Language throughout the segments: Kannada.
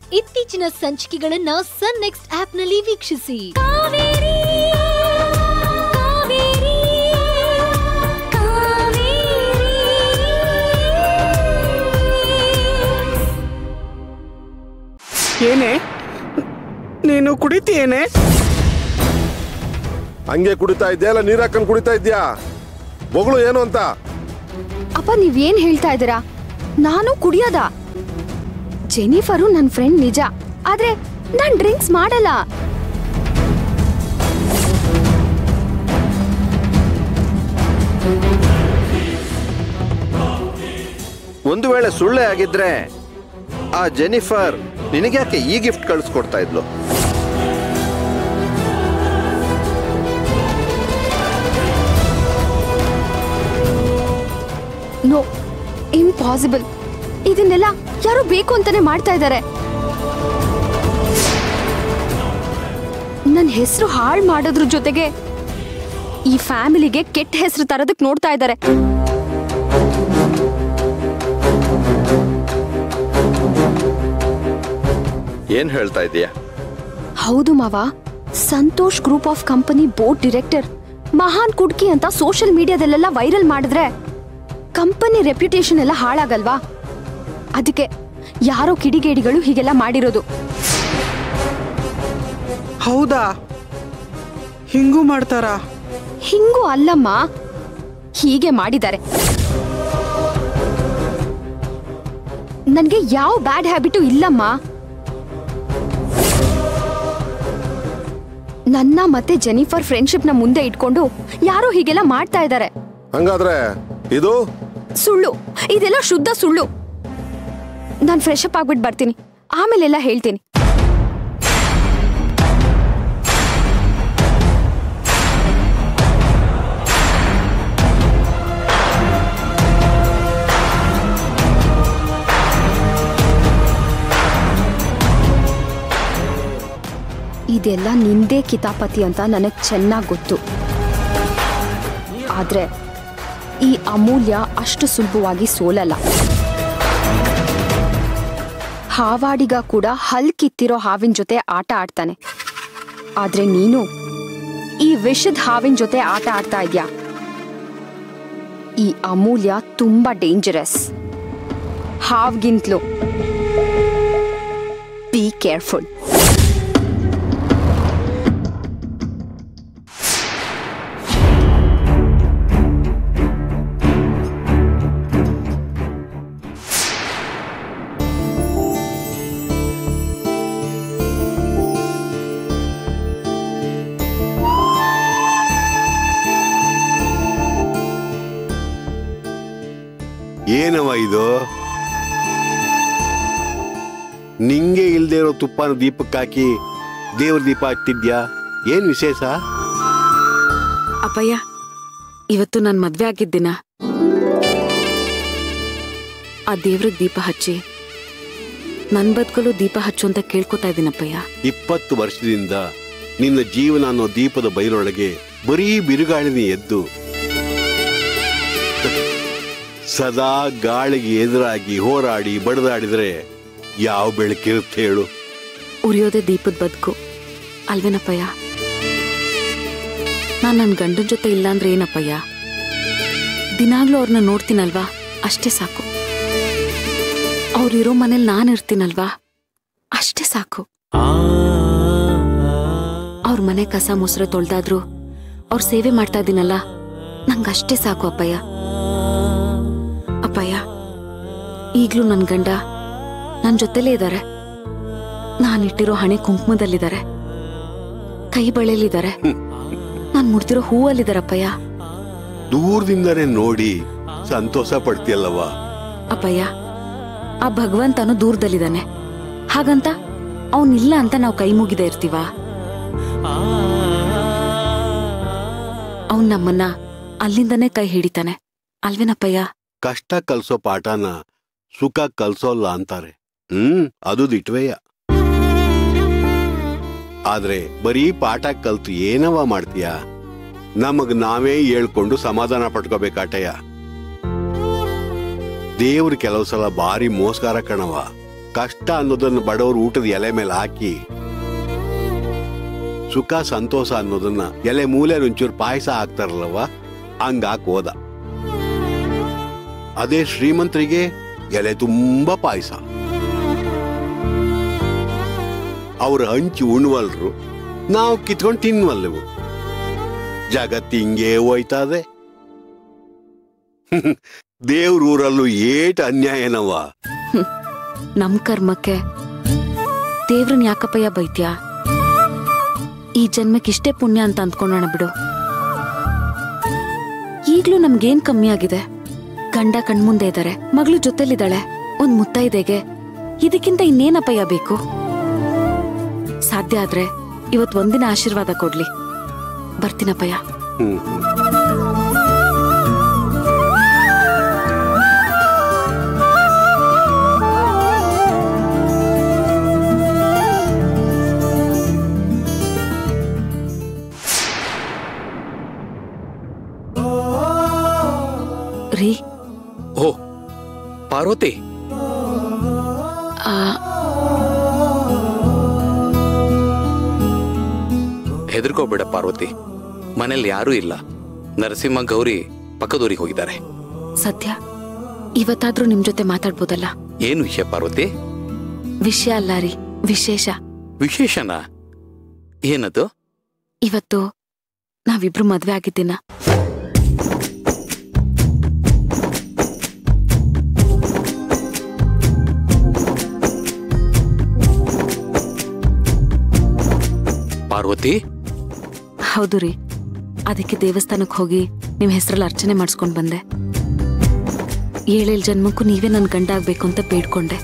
ಇತ್ತೀಚಿನ ಸಂಚಿಕೆಗಳನ್ನ ಸನ್ ನೆಕ್ಸ್ಟ್ ಆಪ್ನಲ್ಲಿ ವೀಕ್ಷಿಸಿ. ಏನೇ ನೀನು ಕುಡಿತೀಯೇನೆ? ಹಂಗೆ ಕುಡಿತಾ ಇದ್ಯಾ ಇಲ್ಲ ನೀರ್ ಹಾಕೊಂಡು ಕುಡಿತಾ ಇದ್ಯಾ? ಬೊಗಳು ಏನು ಅಂತ? ಅಪ್ಪ ನೀವೇನ್ ಹೇಳ್ತಾ ಇದ್ದೀರಾ? ನಾನು ಕುಡಿಯೋದ? ಜೆನಿಫರು ನನ್ನ ಫ್ರೆಂಡ್ ನಿಜ, ಆದ್ರೆ ನಾನ್ ಡ್ರಿಂಕ್ಸ್ ಮಾಡಲ್ಲ. ಒಂದು ವೇಳೆ ಸುಳ್ಳೆ ಆಗಿದ್ರೆ ಆ ಜೆನಿಫರ್ ನಿನಗ್ಯಾಕೆ ಈ ಗಿಫ್ಟ್ ಕಳಿಸ್ಕೊಡ್ತಾ ಇದ್ಲು? No, impossible. ಇದನ್ನೆಲ್ಲ ಯಾರು ಬೇಕು ಅಂತಾನೆ ಮಾಡ್ತಾ ಇದ್ದಾರೆ. ನನ್ನ ಹೆಸರು ಹಾಳು ಮಾಡೋದ್ರ ಜೊತೆಗೆ ಈ ಫ್ಯಾಮಿಲಿಗೆ ಕೆಟ್ಟ ಹೆಸರು ತರೋದಕ್ಕೆ ನೋಡ್ತಾ ಇದ್ದಾರೆ. ಏನ್ ಹೇಳ್ತಾ ಇದೀಯಾ? ಹೌದು ಮಾವ, Santosh group of company board director ಮಹಾನ್ ಕುಡ್ಕಿ ಅಂತ ಸೋಷಿಯಲ್ ಮೀಡಿಯಾದಲ್ಲೆಲ್ಲ ವೈರಲ್ ಮಾಡಿದ್ರೆ ಕಂಪನಿ ರೆಪ್ಯುಟೇಷನ್ ಎಲ್ಲ ಹಾಳಾಗಲ್ವಾ? ಅದಕ್ಕೆ ಯಾರೋ ಕಿಡಿಗೇಡಿಗಳು ಹೀಗೆಲ್ಲ ಮಾಡಿರೋದು. ಹೌದಾ? ಹಿಂಗೂ ಮಾಡ್ತಾರಾ? ಹಿಂಗೂ ಅಲ್ಲಮ್ಮ, ಹೀಗೆ ಮಾಡಿದ್ದಾರೆ. ನನ್ಗೆ ಯಾವ ಬ್ಯಾಡ್ ಹ್ಯಾಬಿಟು ಇಲ್ಲಮ್ಮ. ನನ್ನ ಮತ್ತೆ ಜೆನಿಫರ್ ಫ್ರೆಂಡ್ಶಿಪ್ ನ ಮುಂದೆ ಇಟ್ಕೊಂಡು ಯಾರೋ ಹೀಗೆಲ್ಲ ಮಾಡ್ತಾ ಇದ್ದಾರೆ. ಹಂಗಾದ್ರೆ ಇದು ಸುಳ್ಳು, ಇದೆಲ್ಲ ಶುದ್ಧ ಸುಳ್ಳು. ನಾನು ಫ್ರೆಶ್ ಅಪ್ ಆಗ್ಬಿಟ್ಟು ಬರ್ತೀನಿ, ಆಮೇಲೆಲ್ಲ ಹೇಳ್ತೀನಿ. ಇದೆಲ್ಲ ನಿಂದೇ ಕಿತಾಪತಿ ಅಂತ ನನಗೆ ಚೆನ್ನಾಗಿ ಗೊತ್ತು. ಆದ್ರೆ ಈ ಅಮೂಲ್ಯ ಅಷ್ಟು ಸುಲಭವಾಗಿ ಸೋಲಲ್ಲ. ಹಾವಾಡಿಗ ಕೂಡ ಹಲ್ ಕಿತ್ತಿರೋ ಹಾವಿನ ಜೊತೆ ಆಟ ಆಡ್ತಾನೆ. ಆದ್ರೆ ನೀನು ಈ ವಿಷದ ಹಾವಿನ ಜೊತೆ ಆಟ ಆಡ್ತಾ ಇದ್ಯಾ. ಈ ಅಮೂಲ್ಯ ತುಂಬಾ ಡೇಂಜರಸ್. ಹಾವ್ಗಿಂತಲೂ be careful. ಏನವ ಇದು? ನಿಂಗೆ ಇಲ್ದೇ ಇರೋ ತುಪ್ಪನ ದೀಪಕ್ಕಾಕಿ ದೇವ್ರ ದೀಪ ಹಚ್ತಿದ್ಯಾ? ಏನ್ ವಿಶೇಷ? ಅಪ್ಪಯ್ಯ, ಇವತ್ತು ನಾನು ಮದ್ವೆ ಆಗಿದ್ದಿನ. ಆ ದೇವ್ರಿಗೆ ದೀಪ ಹಚ್ಚಿ ನನ್ ಬದುಕಲು ದೀಪ ಹಚ್ಚು ಅಂತ ಕೇಳ್ಕೊತಾ ಇದ್ದೀನಪ್ಪಯ್ಯ. 20 ವರ್ಷದಿಂದ ನಿನ್ನ ಜೀವನ ಅನ್ನೋ ದೀಪದ ಬಯಲೊಳಗೆ ಬರೀ ಬಿರುಗಾಳಿನಿ ಎದ್ದು ಸದಾ ಗಾಳಿಗೆ ಎದುರಾಗಿ ಹೋರಾಡಿ ಬಡದಾಡಿದ್ರೆ ಯಾವ ಬೆಳಕಿರುತ್ತೆ ಹೇಳು? ಉರಿಯೋದೇ ದೀಪದ ಬದುಕು ಅಲ್ವೇನಪ್ಪಯ್ಯ? ನಾನ್ ನನ್ನ ಗಂಡನ ಜೊತೆ ಇಲ್ಲ ಅಂದ್ರೆ ಏನಪ್ಪಯ್ಯ? ದಿನಾಗ್ಲೂ ಅವ್ರನ್ನ ನೋಡ್ತೀನಲ್ವಾ, ಅಷ್ಟೇ ಸಾಕು. ಅವ್ರಿರೋ ಮನೇಲಿ ನಾನು ಇರ್ತೀನಲ್ವಾ, ಅಷ್ಟೇ ಸಾಕು. ಅವ್ರ ಮನೆ ಕಸ ಮೊಸರು ತೊಳ್ದಾದ್ರು ಅವ್ರ ಸೇವೆ ಮಾಡ್ತಾ ಇದ್ದೀನಲ್ಲ, ನಂಗಷ್ಟೇ ಸಾಕು ಅಪ್ಪಯ್ಯ. ಅಪ್ಪಯ್ಯ, ಈಗ್ಲೂ ನನ್ ಗಂಡ ನನ್ ಜೊತೆಲೇ ಇದ್ದಾರೆ. ನಾನಿಟ್ಟಿರೋ ಹಣೆ ಕುಂಕುಮದಲ್ಲಿದ್ದಾರೆ, ಕೈ ಬಳೆಯಲ್ಲಿದ್ದಾರೆ, ನಾನ್ ಮುಡ್ತಿರೋ ಹೂವಲ್ಲಿದ್ದಾರಪ್ಪಯ್ಯ. ದೂರದಿಂದನೇ ನೋಡಿ ಸಂತೋಷ ಪಡ್ತೀಯಲ್ಲವ? ಅಪ್ಪಯ್ಯ, ಆ ಭಗವಂತನು ದೂರದಲ್ಲಿದ್ದಾನೆ, ಹಾಗಂತ ಅವನಿಲ್ಲ ಅಂತ ನಾವು ಕೈ ಮುಗಿದೇ ಇರ್ತೀವ? ಅವನ್ ನಮ್ಮನ್ನ ಅಲ್ಲಿಂದನೇ ಕೈ ಹಿಡಿತಾನೆ ಅಲ್ವೇನಪ್ಪಯ್ಯ? ಕಷ್ಟ ಕಲ್ಸೋ ಪಾಠನ ಸುಖ ಕಲ್ಸೋಲ್ಲ ಅಂತಾರೆ. ಅದು ದಿಟ್ವೇಯ. ಆದ್ರೆ ಬರೀ ಪಾಠ ಕಲ್ತು ಏನವ ಮಾಡ್ತೀಯ? ನಮಗ್ ನಾವೇ ಹೇಳ್ಕೊಂಡು ಸಮಾಧಾನ ಪಟ್ಕೋಬೇಕಾಟಯ್ಯ. ದೇವ್ರು ಕೆಲವು ಸಲ ಭಾರಿ ಮೋಸ್ಕಾರ ಕಣವ. ಕಷ್ಟ ಅನ್ನೋದನ್ನ ಬಡವರು ಊಟದ ಎಲೆ ಮೇಲೆ ಹಾಕಿ ಸುಖ ಸಂತೋಷ ಅನ್ನೋದನ್ನ ಎಲೆ ಮೂಲೆ ಒಂಚೂರು ಪಾಯಸ ಹಾಕ್ತಾರಲ್ಲವ ಹಂಗಾಕ್ ಹೋದ. ಅದೇ ಶ್ರೀಮಂತರಿಗೆ ಎಲೆ ತುಂಬಾ ಪಾಯಸ. ಅವ್ರ ಹಂಚಿ ಉಣ್ವಲ್ರು, ನಾವು ಕಿತ್ಕೊಂಡು ತಿನ್ವಲ್ಲೆವು. ಜಗತ್ತು ಹಿಂಗೇ ಹೋಯ್ತದೆ. ದೇವ್ರೂರಲ್ಲೂ ಏಟ್ ಅನ್ಯಾಯನವ. ನಮ್ ಕರ್ಮಕ್ಕೆ ದೇವ್ರನ್ ಯಾಕಪ್ಪಯ್ಯ ಬೈತ್ಯಾ? ಈ ಜನ್ಮಕ್ಕೆ ಇಷ್ಟೇ ಪುಣ್ಯ ಅಂತ ಅಂದ್ಕೊಂಡೋಣ ಬಿಡು. ಈಗ್ಲೂ ನಮ್ಗೇನ್ ಕಮ್ಮಿ ಆಗಿದೆ? ಗಂಡ ಕಣ್ಮುಂದೆ ಇದ್ದಾರೆ, ಮಗಳು ಜೊತೆಲಿದ್ದಾಳೆ, ಒಂದ್ ಮುತ್ತೈದೆಗೆ ಇದಕ್ಕಿಂತ ಇನ್ನೇನಪ್ಪಯ್ಯ ಬೇಕು? ಸಾಧ್ಯ ಆದ್ರೆ ಇವತ್ ಒಂದಿನ ಆಶೀರ್ವಾದ ಕೊಡ್ಲಿ. ಬರ್ತೀನಪ್ಪಯ್ಯ. ರೀ, ಓ ಪಾರ್ವತಿ, ಹೆದರ್ಕೋಬೇಡ ಪಾರ್ವತಿ. ಮನೇಲಿ ಯಾರೂ ಇಲ್ಲ. ನರಸಿಂಹ ಗೌರಿ ಪಕ್ಕದೂರಿಗೆ ಹೋಗಿದ್ದಾರೆ. ಸದ್ಯ ಇವತ್ತಾದ್ರೂ ನಿಮ್ ಜೊತೆ ಮಾತಾಡ್ಬೋದಲ್ಲ? ಏನು ವಿಷಯ ಪಾರ್ವತಿ? ವಿಷಯ ಅಲ್ಲ ರೀ, ವಿಶೇಷ. ವಿಶೇಷನಾ? ಏನದು? ಇವತ್ತು ನಾವಿಬ್ರು ಮದ್ವೆ ಆಗಿದ್ದೀನ. ಪಾರ್ವತಿ? ಹೌದು ರೀ. ಅದಕ್ಕೆ ದೇವಸ್ಥಾನಕ್ಕೆ ಹೋಗಿ ನಿಮ್ ಹೆಸರಲ್ಲಿ ಅರ್ಚನೆ ಮಾಡಿಸ್ಕೊಂಡ್ ಬಂದೆ. 7 ಜನ್ಮಕ್ಕೂ ನೀವೇ ನನ್ ಗಂಡ ಆಗ್ಬೇಕು ಅಂತ ಬೇಡ್ಕೊಂಡೆ.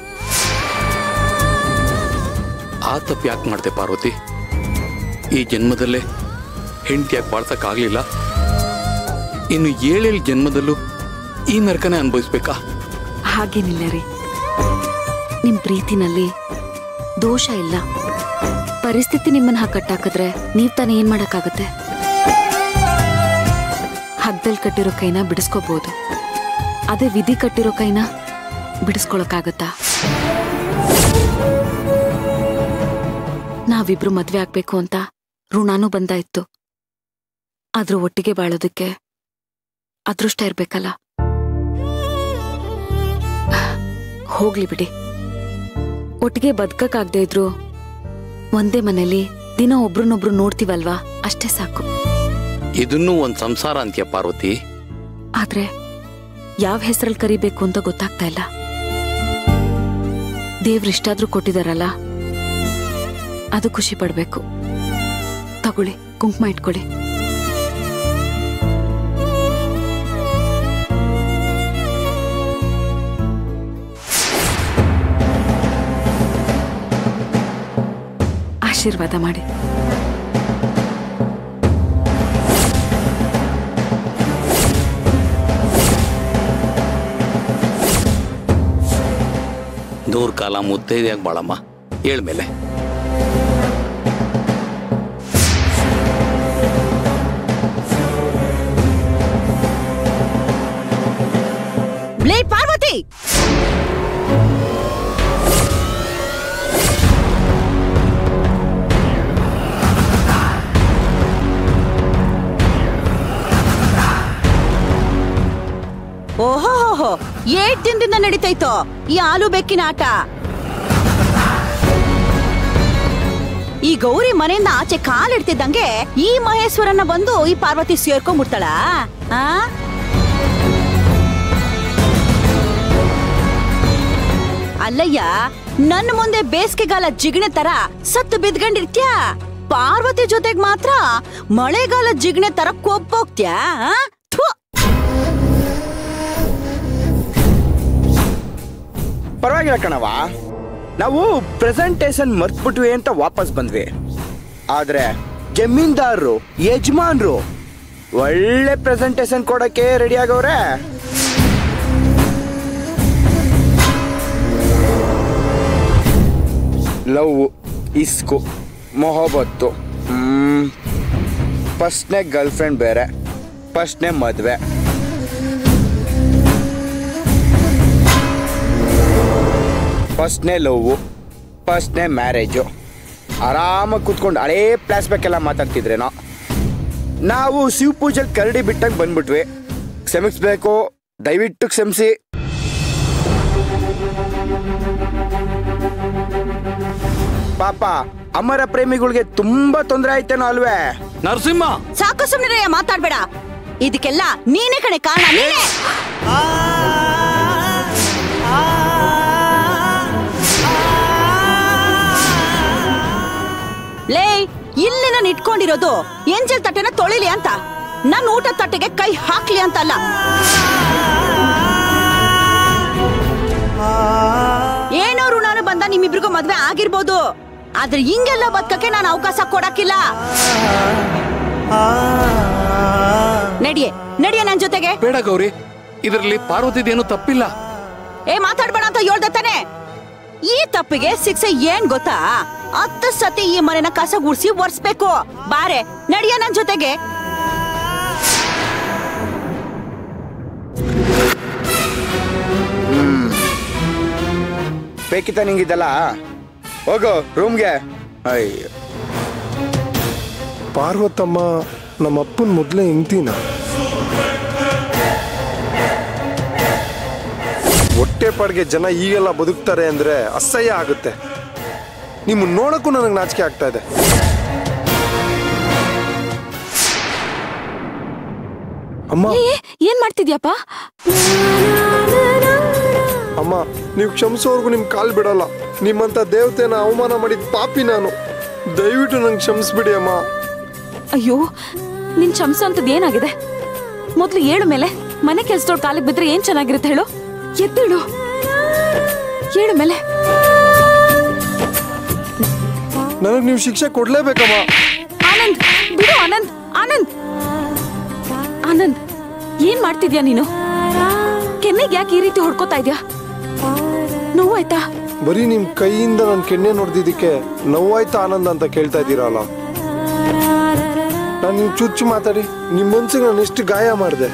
ಆ ತಪ್ಪು ಯಾಕೆ ಮಾಡ್ದೆ ಪಾರ್ವತಿ? ಈ ಜನ್ಮದಲ್ಲೇ ಹೆಂಡತಿಯಾಗಿ ಬಾಳ್ಸಕ್ಕಾಗ್ಲಿಲ್ಲ, ಇನ್ನು 7 ಜನ್ಮದಲ್ಲೂ ಈ ನರಕನೇ ಅನುಭವಿಸ್ಬೇಕಾ? ಹಾಗೇನಿಲ್ಲ ರೀ. ನಿಮ್ ಪ್ರೀತಿನಲ್ಲಿ ದೋಷ ಇಲ್ಲ. ಪರಿಸ್ಥಿತಿ ನಿಮ್ಮನ್ನ ಕಟ್ಟಾಕಿದ್ರೆ ನೀವ್ ತಾನೇ ಏನ್ ಮಾಡಕ್ಕಾಗತ್ತೆ? ಹಗ್ದಲ್ಲಿ ಕಟ್ಟಿರೋ ಕೈನ ಬಿಡಿಸ್ಕೋಬಹುದು, ಅದೇ ವಿಧಿ ಕಟ್ಟಿರೋ ಕೈನ ಬಿಡಿಸ್ಕೊಳಕ್ಕಾಗತ್ತಾ? ನಾವಿಬ್ರು ಮದ್ವೆ ಆಗ್ಬೇಕು ಅಂತ ಋಣಾನೂ ಬಂದಾಯ್ತು. ಆದ್ರೂ ಒಟ್ಟಿಗೆ ಬಾಳೋದಕ್ಕೆ ಅದೃಷ್ಟ ಇರ್ಬೇಕಲ್ಲ. ಹೋಗ್ಲಿ ಬಿಡಿ. ಒಟ್ಟಿಗೆ ಬದುಕಕ್ಕಾಗದೆ ಇದ್ರು ಒಂದೇ ಮನೇಲಿ ದಿನ ಒಬ್ರನ್ನೊಬ್ರು ನೋಡ್ತೀವಲ್ವಾ, ಅಷ್ಟೇ ಸಾಕು. ಇದನ್ನೂ ಒಂದ್ ಸಂಸಾರ ಅಂತ್ಯ ಪಾರ್ವತಿ. ಆದ್ರೆ ಯಾವ ಹೆಸರಲ್ಲಿ ಕರಿಬೇಕು ಅಂತ ಗೊತ್ತಾಗ್ತಾ ಇಲ್ಲ. ದೇವ್ರಿಷ್ಟಾದ್ರೂ ಕೊಟ್ಟಿದಾರಲ್ಲ, ಅದು ಖುಷಿ ಪಡ್ಬೇಕು. ತಗೊಳ್ಳಿ, ಕುಂಕುಮ ಇಟ್ಕೊಳ್ಳಿ. ಆಶೀರ್ವಾದ ಮಾಡಿ. ನೂರ್ ಕಾಲ ಮುತ್ತೈದೆಯಾಗಿ ಬಾಳಮ್ಮ. ಹೇಳ್ಮೇಲೆ ಪಾರ್ವತಿ, ಓಹೋ, 8 ದಿನದಿಂದ ನಡೀತೈತೋ ಈ ಹಾಲು ಬೆಕ್ಕಿನ ಆಟ. ಈ ಗೌರಿ ಮನೆಯಿಂದ ಆಚೆ ಕಾಲಿಡ್ತಿದ್ದಂಗೆ ಈ ಮಹೇಶ್ವರನ್ನ ಬಂದು ಈ ಪಾರ್ವತಿ ಸೇರ್ಕೊಂಡ್ಬಿಡ್ತಾಳ. ಅಲ್ಲಯ್ಯ, ನನ್ನ ಮುಂದೆ ಬೇಸಿಗೆಗಾಲ ಜಿಗಣೆ ತರ ಸತ್ತು ಬಿದ್ಕೊಂಡಿರ್ತ್ಯಾ, ಪಾರ್ವತಿ ಜೊತೆಗ್ ಮಾತ್ರ ಮಳೆಗಾಲ ಜಿಗಣೆ ತರ ಕೊಬ್ಬೋಗ್ತ್ಯಾ. ಪರವಾಗಿಲ್ಲ ಕಣವ, ನಾವು ಪ್ರೆಸೆಂಟೇಶನ್ ಮರ್ತ್ಬಿಟ್ವಿ ಅಂತ ವಾಪಸ್ ಬಂದ್ವಿ. ಆದ್ರೆ ಜಮೀನ್ದಾರರು, ಯಜಮಾನ್ರು ಒಳ್ಳೆ ಪ್ರೆಸೆಂಟೇಶನ್ ಕೊಡಕ್ಕೆ ರೆಡಿ ಆಗವ್ರೆ. ಲವ್, ಇಸ್ಕು, ಮೊಹಬತ್ತು, ಫಸ್ಟ್ನೇ ಗರ್ಲ್ ಫ್ರೆಂಡ್ ಬೇರೆ, ಫಸ್ಟ್ನೇ ಮದುವೆ. ಫಸ್ಟ್ನೇ ಲವ್ವು, ಫಸ್ಟ್ನೇ ಮ್ಯಾರೇಜು. ಆರಾಮಾಗಿ ಕೂತ್ಕೊಂಡು ಹಳೇ ಫ್ಲಾಶ್ ಬ್ಯಾಕ್ ಎಲ್ಲ ಮಾತಾಡ್ತಿದ್ರೇನೋ. ನಾವು ಶಿವ ಪೂಜೆಲಿ ಕರಡಿ ಬಿಟ್ಟಂಗೆ ಬಂದ್ಬಿಟ್ವಿ. ಕ್ಷಮಿಸ್ಬೇಕು, ದಯವಿಟ್ಟು ಕ್ಷಮಿಸಿ. ಪಾಪ ಅಮರ ಪ್ರೇಮಿಗಳಿಗೆ ತುಂಬಾ ತೊಂದರೆ ಆಯ್ತೇನೋ ಅಲ್ವೇ? ನರಸಿಂಹ, ಸಾಕು ಸುಮ್ಮನೆ ಮಾತಾಡ್ಬೇಡ. ಇದಕ್ಕೆಲ್ಲ ನೀನೇ ಕಣೆ ಕಾರಣ. ನೀನೇ ಲೇ, ಇಲ್ಲಿ ನಾನು ಇಟ್ಕೊಂಡಿರೋದು ಎಂಜಲ್ ತಟ್ಟೆನ ತೊಳಿಲಿ ಅಂತ, ನನ್ನ ಊಟದ ತಟ್ಟೆಗೆ ಕೈ ಹಾಕ್ಲಿ ಅಂತ ಅಲ್ಲ. ಏನೋ ಋಣಾನು ಬಂದ ನಿಮ್ಮಿಬ್ರಿಗೂ ಮದ್ವೆ ಆಗಿರ್ಬೋದು, ಆದ್ರೆ ಹಿಂಗೆಲ್ಲ ಬದುಕಕ್ಕೆ ನಾನು ಅವಕಾಶ ಕೊಡಕ್ಕಿಲ್ಲ. ನಡಿಯೇ ನನ್ ಜೊತೆಗೆ. ಬೇಡ ಗೌರಿ, ಇದರಲ್ಲಿ ಪಾರ್ವತಿದೇನು ತಪ್ಪಿಲ್ಲ. ಮಾತಾಡ್ಬೇಡ ಅಂತ ಹೇಳ್ದೆ ತಾನೆ. ಈ ತಪ್ಪಿಗೆ ಶಿಕ್ಷೆ ಏನ್ ಗೊತ್ತಾ? 10 ಸತಿ ಈ ಮನೆನ ಕಸ ಗುಡ್ಸಿ ಒರ್ಸ್ಬೇಕು. ಬಾರೆ ನಡಿಯ ನನ್ ಜೊತೆಗೆ. ಬೇಕಿತ್ತ ನಿಂಗಿದ್ದಲ್ಲ, ಹೋಗು ರೂಮ್ಗೆ. ಅಯ್ಯೋ ಪಾರ್ವತಮ್ಮ ನಮ್ಮ ಅಪ್ಪನ ಮೊದಲೇ ಹೆಂಡ್ತಿನ. ಹೊಟ್ಟೆ ಪಾಡ್ಗೆ ಜನ ಈಗೆಲ್ಲ ಬದುಕ್ತಾರೆ ಅಂದ್ರೆ ಅಸಹ್ಯ ಆಗುತ್ತೆ. ನಿಮ್ಮನ್ನ ನೋಡಕ್ಕೂ ನನಗೆ ನಾಚಿಕೆ ಆಗ್ತಾ ಇದೆ. ಅಮ್ಮ, ಏನ್ ಮಾಡ್ತಿದ್ಯಪ್ಪ? ಅಮ್ಮ, ನೀವು ಕ್ಷಮಿಸೋರ್ಗು ನಿಮ್ ಕಾಲ್ ಬಿಡಲ್ಲ. ನಿಮ್ಮಂತ ದೇವತೆನ ಅವಮಾನ ಮಾಡಿದ ಪಾಪಿ ನಾನು. ದಯವಿಟ್ಟು ನಂಗೆ ಕ್ಷಮಿಸ್ಬಿಡಿ ಅಮ್ಮ. ಅಯ್ಯೋ, ನಿನ್ ಕ್ಷಮಿಸೋ ಅಂತದ್ ಏನಾಗಿದೆ? ಮೊದ್ಲು ಏಳು ಮೇಲೆ ಮನೆ ಕೆಲ್ಸದೋಳ್ ಕಾಲಿಗೆ ಬಿದ್ರೆ ಏನ್ ಚೆನ್ನಾಗಿರುತ್ತೆ ಹೇಳು? ಎದ್ದೇಳು, ಏಳು ಮೇಲೆ. ನನಗ್ ನೀವು ಶಿಕ್ಷೆ ಕೊಡ್ಲೇಬೇಕಮ್ಮ. ಆನಂದ್ ಬಿಡು. ಆನಂದ್ ಆನಂದ್ ಆನಂದ್, ಏನ್ ಮಾಡ್ತಿದ್ಯಾ ನೀನು? ಕೆನ್ನೆಗೆ ಯಾಕೆ ಈ ರೀತಿ ಹೊಡ್ಕೋತಾ ಇದ್ಯಾ? ನೋವಾಯ್ತಾ? ಬರೀ ನಿಮ್ ಕೈಯಿಂದ ನನ್ ಕೆನ್ನೆ ನೋಡ್ದಿದ್ದಕ್ಕೆ ನೋವಾಯ್ತಾ ಆನಂದ್ ಅಂತ ಕೇಳ್ತಾ ಇದ್ದೀರಲ್ಲ. ನಾನು ನೀವು ಚುಚ್ಚು ಮಾತಾಡಿ ನಿಮ್ ಮನ್ಸಿಗೆ ನಾನು ಎಷ್ಟು ಗಾಯ ಮಾಡಿದೆ.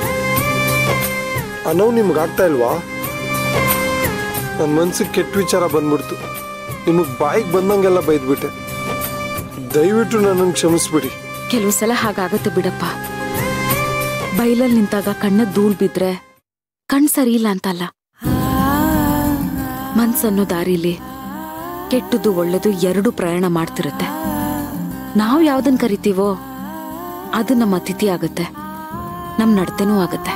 ಆ ನೋವು ನಿಮ್ಗೆ ಆಗ್ತಾ ಇಲ್ವಾ? ನನ್ನ ಮನ್ಸಿಗೆ ಕೆಟ್ಟ ವಿಚಾರ ಬಂದ್ಬಿಡ್ತು. ನಿಮಗ್ ಬಾಯಿಗೆ ಬಂದಂಗೆಲ್ಲ ಬೈದ್ಬಿಟ್ಟೆ. ದಯವಿಟ್ಟು ನನ್ನನ್ನು ಕ್ಷಮಿಸ್ಬಿಡಿ. ಕೆಲವು ಸಲ ಹಾಗಾಗತ್ತೆ ಬಿಡಪ್ಪ. ಬೈಲಲ್ಲಿ ನಿಂತಾಗ ಕಣ್ಣ ಧೂಳ್ ಬಿದ್ರೆ ಕಣ್ ಸರಿ ಇಲ್ಲ ಅಂತಲ್ಲ. ಮನ್ಸನ್ನೋ ದಾರಿಲಿ ಕೆಟ್ಟದ್ದು ಒಳ್ಳೇದು ಎರಡು ಪ್ರಯಾಣ ಮಾಡ್ತಿರುತ್ತೆ. ನಾವು ಯಾವ್ದನ್ ಕರಿತೀವೋ ಅದು ನಮ್ಮ ಅತಿಥಿ ಆಗುತ್ತೆ, ನಮ್ ನಡತೆನೂ ಆಗುತ್ತೆ.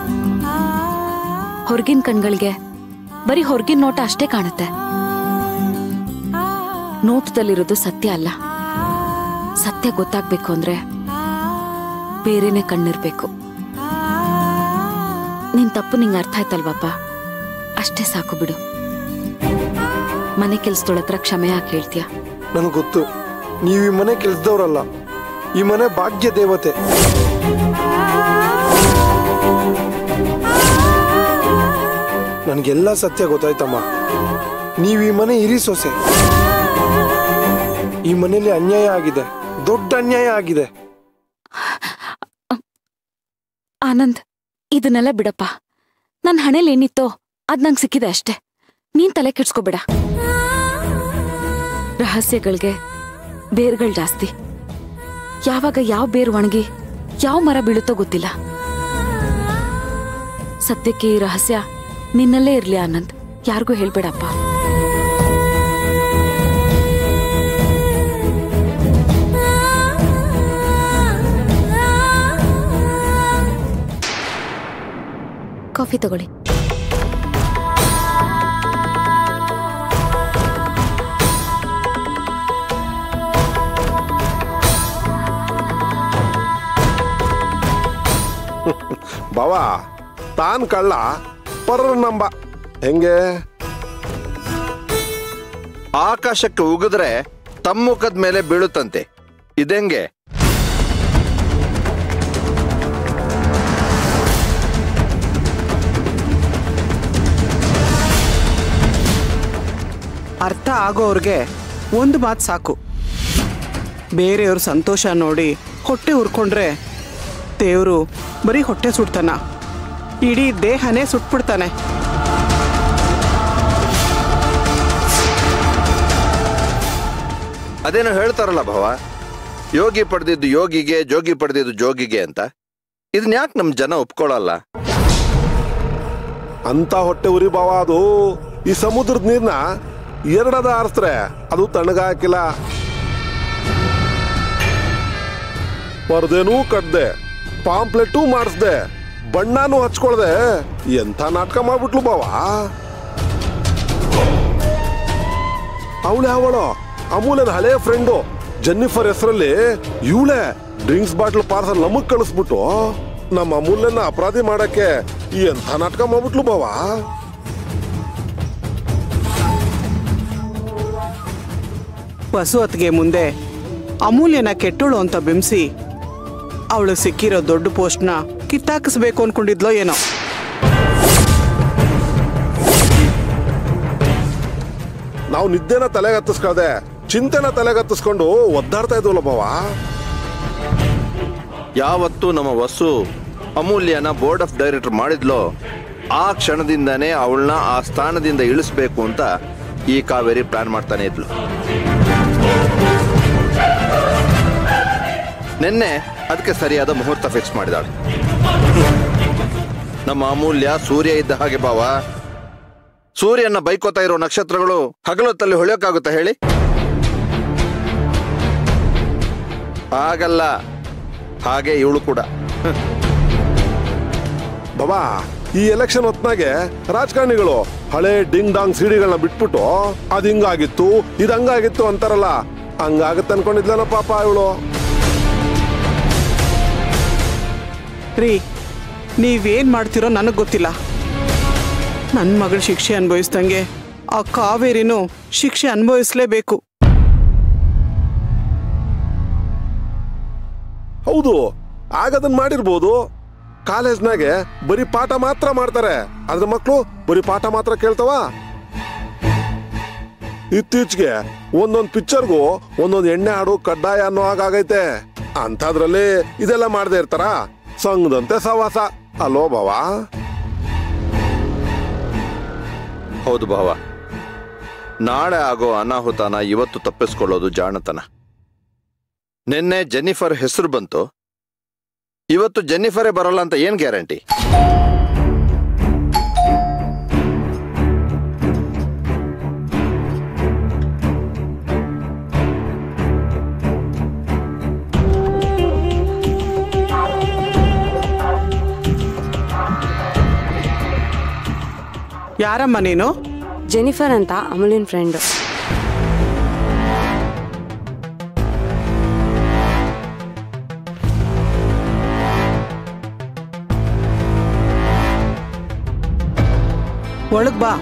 ಹೊರಗಿನ ಕಣ್ಗಳಿಗೆ ಬರೀ ಹೊರಗಿನ ನೋಟ ಅಷ್ಟೇ ಕಾಣುತ್ತೆ. ನೋಟದಲ್ಲಿರೋದು ಸತ್ಯ ಅಲ್ಲ. ಸತ್ಯ ಗೊತ್ತಾಗ್ಬೇಕು ಅಂದ್ರೆ ಬೇರೆನೆ ಕಣ್ಣಿರ್ಬೇಕು. ನಿನ್ ತಪ್ಪು ನಿಂಗೆ ಅರ್ಥ ಆಯ್ತಲ್ವಪ್ಪ? ಅಷ್ಟೇ ಸಾಕು ಬಿಡು. ಮನೆ ಕೆಲ್ಸದೊಳತ್ರ ಕ್ಷಮೆ ಯಾಕೆ ಹೇಳ್ತೀಯ? ನನಗೆ ಗೊತ್ತು, ನೀವು ಈ ಮನೆ ಕೆಲ್ಸದವ್ರಲ್ಲ, ಈ ಮನೆ ಭಾಗ್ಯ ದೇವತೆ. ನನಗೆಲ್ಲ ಸತ್ಯ ಗೊತ್ತಾಯ್ತಮ್ಮ. ನೀವು ಈ ಮನೆ ಹಿರಿ ಸೊಸೆ. ಈ ಮನೆಯಲ್ಲಿ ಅನ್ಯಾಯ ಆಗಿದೆ, ದೊಡ್ಡ ಅನ್ಯಾಯ ಆಗಿದೆ. ಆನಂದ್, ಇದನ್ನೆಲ್ಲ ಬಿಡಪ್ಪ. ನನ್ ಹಣೆಲ್ ಏನಿತ್ತೋ ಅದ್ ನಂಗೆ ಸಿಕ್ಕಿದೆ ಅಷ್ಟೇ. ನೀನ್ ತಲೆ ಕೆಡ್ಸ್ಕೋಬೇಡ. ರಹಸ್ಯಗಳಿಗೆ ಬೇರ್ಗಳು ಜಾಸ್ತಿ. ಯಾವಾಗ ಯಾವ ಬೇರು ಒಣಗಿ ಯಾವ ಮರ ಬೀಳುತ್ತೋ ಗೊತ್ತಿಲ್ಲ. ಸದ್ಯಕ್ಕೆ ಈ ರಹಸ್ಯ ನಿನ್ನಲ್ಲೇ ಇರ್ಲಿ ಆನಂದ್, ಯಾರಿಗೂ ಹೇಳ್ಬೇಡಪ್ಪ. ಕಾಫಿ ತಗೊಳ್ಳಿ. ಬಾವಾ, ತಾನ್ ಕಳ್ಳ ಪರ ನಂಬ ಹೆಂಗೆ? ಆಕಾಶಕ್ಕೆ ಉಗಿದ್ರೆ ತಮ್ಮುಖದ ಮೇಲೆ ಬೀಳುತ್ತಂತೆ. ಇದೆಂಗೆ? ಅರ್ಥ ಆಗೋರ್ಗೆ ಒಂದು ಮಾತು ಸಾಕು. ಬೇರೆಯವ್ರ ಸಂತೋಷ ನೋಡಿ ಹೊಟ್ಟೆ ಉರ್ಕೊಂಡ್ರೆ ದೇವರು ಬರೀ ಹೊಟ್ಟೆ ಸುಡ್ತಾನ, ಇಡೀ ದೇಹನೇ ಸುಟ್ಬಿಡ್ತಾನೆ. ಅದೇನೋ ಹೇಳ್ತಾರಲ್ಲ ಭಾವ, ಯೋಗಿ ಪಡೆದಿದ್ದು ಯೋಗಿಗೆ, ಜೋಗಿ ಪಡೆದಿದ್ದು ಜೋಗಿಗೆ ಅಂತ. ಇದನ್ನ ಯಾಕೆ ನಮ್ ಜನ ಒಪ್ಕೊಳ್ಳಲ್ಲ? ಅಂತ ಹೊಟ್ಟೆ ಉರಿ ಭಾವ ಅದು. ಈ ಸಮುದ್ರದ ನೀರ್ನ ಎರಡದ ಆರಿಸ್ರೆ ಅದು ತಣ್ಣಗಾಕಿಲ್ಲ. ಪರ್ದೇನೂ ಕಟ್ದೆ, ಪಾಂಪ್ಲೆಟೂ ಮಾಡಿಸ್ದೆ, ಬಣ್ಣನೂ ಹಚ್ಕೊಳ್ದೆ. ಎಂಥ ನಾಟಕ ಮಾಡ್ಬಿಟ್ಲು ಭಾವ. ಅವಳು ಅಮೂಲ್ಯನ ಹಳೆ ಫ್ರೆಂಡು ಜೆನ್ನಿಫರ್ ಹೆಸರಲ್ಲಿ ಇವಳೆ ಡ್ರಿಂಕ್ಸ್ ಬಾಟ್ಲ್ ಪಾರ್ಸಲ್ ನಮಗ್ ಕಳಿಸ್ಬಿಟ್ಟು ನಮ್ಮ ಅಮೂಲ್ಯನ ಅಪರಾಧಿ ಮಾಡಕ್ಕೆ ಎಂಥ ನಾಟಕ ಮಾಡ್ಬಿಟ್ಲು ಭಾವ. ಬಸವತ್ಗೆ ಮುಂದೆ ಅಮೂಲ್ಯನ ಕೆಟ್ಟೋಳು ಅಂತ ಬಿಂಬಿಸಿ ಅವಳು ಸಿಕ್ಕಿರೋ ದೊಡ್ಡ ಪೋಸ್ಟ್ನ ಕಿತ್ತಾಕಿಸ್ಬೇಕು ಅನ್ಕೊಂಡಿದ್ಲೋ ಏನೋ. ನಾವು ನಿದ್ದೆನ ತಲೆಗತ್ತಿಸ್ಕೊಳ್ದೆ ಚಿಂತೆನ ತಲೆಗತ್ತಿಸ್ಕೊಂಡು ಒದ್ದಾಡ್ತಾ ಇದ್ವಲ್ಲ ಭಾವ. ಯಾವತ್ತು ನಮ್ಮ ವಸು ಅಮೂಲ್ಯನ ಬೋರ್ಡ್ ಆಫ್ ಡೈರೆಕ್ಟರ್ ಮಾಡಿದ್ಲೋ ಆ ಕ್ಷಣದಿಂದಾನೇ ಅವಳನ್ನ ಆ ಸ್ಥಾನದಿಂದ ಇಳಿಸ್ಬೇಕು ಅಂತ ಈ ಕಾವೇರಿ ಪ್ಲಾನ್ ಮಾಡ್ತಾನೆ ಇದ್ಲು. ನಿನ್ನೆ ಅದಕ್ಕೆ ಸರಿಯಾದ ಮುಹೂರ್ತ ಫಿಕ್ಸ್ ಮಾಡಿದಾಳೆ. ನಮ್ಮ ಅಮೂಲ್ಯ ಸೂರ್ಯ ಇದ್ದ ಹಾಗೆ ಭಾವ. ಸೂರ್ಯನ ಬೈಕೋತಾ ಇರೋ ನಕ್ಷತ್ರಗಳು ಹಗಲೊತ್ತಲ್ಲಿ ಹೊಳೆಯೋಕ್ಕಾಗುತ್ತಾ ಹೇಳಿ? ಆಗಲ್ಲ. ಹಾಗೆ ಇವಳು ಕೂಡ. ಬಾಬಾ, ಈ ಎಲೆಕ್ಷನ್ ಹೊತ್ನಾಗೆ ರಾಜಕಾರಣಿಗಳು ಹಳೆ ಡಿಂಗ್ ಡಾಂಗ್ ಸಿಡಿಗಳನ್ನ ಬಿಟ್ಬಿಟ್ಟು ಅದ್ ಹಿಂಗಾಗಿತ್ತು ಇದು ಹಂಗಾಗಿತ್ತು ಅಂತಾರಲ್ಲ, ಹಂಗಾಗತ್ತೆ ಅನ್ಕೊಂಡಿದ್ಲನ ಪಾಪ ಇವಳು. ರೀ, ನೀವೇನ್ ಮಾಡ್ತಿರೋ ನನಗ್ ಗೊತ್ತಿಲ್ಲ. ನನ್ನ ಮಗಳ ಶಿಕ್ಷೆ ಅನುಭವಿಸ್ದಂಗೆ ಆ ಕಾವೇರಿನೂ ಶಿಕ್ಷೆ ಅನುಭವಿಸ್ಲೇಬೇಕು. ಹೌದು, ಆಗದನ್ ಮಾಡಿರ್ಬೋದು. ಕಾಲೇಜ್ನಾಗೆ ಬರೀ ಪಾಠ ಮಾತ್ರ ಮಾಡ್ತಾರೆ, ಆದ್ರೆ ಮಕ್ಕಳು ಬರೀ ಪಾಠ ಮಾತ್ರ ಕೇಳ್ತಾವ. ಇತ್ತೀಚೆಗೆ ಒಂದೊಂದ್ ಪಿಕ್ಚರ್ಗೂ ಒಂದೊಂದ್ ಎಣ್ಣೆ ಹಾಡು ಕಡ್ಡಾಯ ಅನ್ನೋ ಹಾಗಾಗೈತೆ. ಅಂಥದ್ರಲ್ಲಿ ಇದೆಲ್ಲ ಮಾಡದೇ ಇರ್ತಾರ? ಸಂಘದಂತೆ ಸವಾಸ ಅಲೋ ಭಾವ. ಹೌದು ಭಾವ, ನಾಳೆ ಆಗೋ ಅನಾಹುತನ ಇವತ್ತು ತಪ್ಪಿಸ್ಕೊಳ್ಳೋದು ಜಾಣತನ. ನಿನ್ನೆ ಜೆನ್ನಿಫರ್ ಹೆಸರು ಬಂತು, ಇವತ್ತು ಜೆನ್ನಿಫರೇ ಬರಲ್ಲ ಅಂತ ಏನ್ ಗ್ಯಾರಂಟಿ? ಯಾರಮ್ಮ ನೀನು? ಜೆನಿಫರ್ ಅಂತ ಅಮೂಲ್ಯನ್ ಫ್ರೆಂಡ್. ಒಳಗ್ ಬಾ.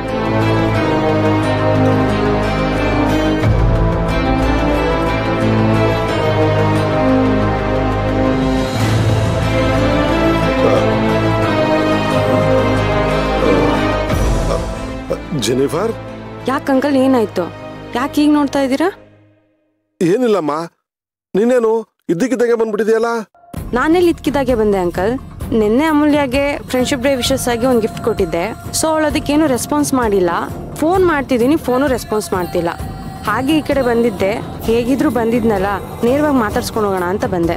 ಜೆನಿಫರ್, ಯಾಕೆ ಅಂಕಲ್, ಏನಾಯ್ತು? ಯಾಕೆ ಈಗ ನೋಡ್ತಾ ಇದ್ದೀರಾ? ಏನಿಲ್ಲಮ್ಮ, ನೀನೇನು ಇದ್ದಕ್ಕಿದ್ದಾಗೆ ಬಂದ್ಬಿಟ್ಟಿದೆಯಲ್ಲ? ನಾನೆಲ್ಲಿ ಇದ್ಕಿದ್ದಾಗೆ ಬಂದೆ ಅಂಕಲ್. ನಿನ್ನೆ ಅಮೂಲ್ಯಗೆ ಫ್ರೆಂಡ್ಶಿಪ್ ಡೇ ವಿಶಸ್ ಆಗಿ ಒಂದು ಗಿಫ್ಟ್ ಕೊಟ್ಟಿದ್ದೆ. ಸೊ ಅವಳು ಅದಕ್ಕೇನು ರೆಸ್ಪಾನ್ಸ್ ಮಾಡಿಲ್ಲ. ಫೋನ್ ಮಾಡ್ತಿದ್ದೀನಿ, ಫೋನು ರೆಸ್ಪಾನ್ಸ್ ಮಾಡ್ತಿಲ್ಲ. ಹಾಗೆ ಈ ಕಡೆ ಬಂದಿದ್ದೆ. ಹೇಗಿದ್ರು ಬಂದಿದ್ನಲ್ಲ, ನೇರವಾಗಿ ಮಾತಾಡ್ಸ್ಕೊಂಡು ಹೋಗೋಣ ಅಂತ ಬಂದೆ.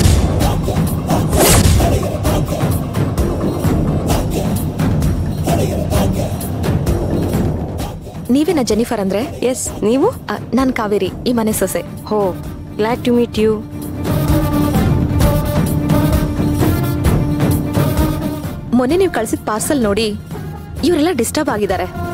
ನೀವೇನಾ ಜೆನಿಫರ್ ಅಂದ್ರೆ? ಎಸ್. ನೀವು? ನಾನು ಕಾವೇರಿ, ಈ ಮನೆ ಸೊಸೆ. ಹೋ, ಗ್ಲಾಡ್ ಟು ಮೀಟ್ ಯು. ಮೊನ್ನೆ ನೀವು ಕಳ್ಸಿದ ಪಾರ್ಸಲ್ ನೋಡಿ ಇವರೆಲ್ಲ ಡಿಸ್ಟರ್ಬ್ ಆಗಿದ್ದಾರೆ.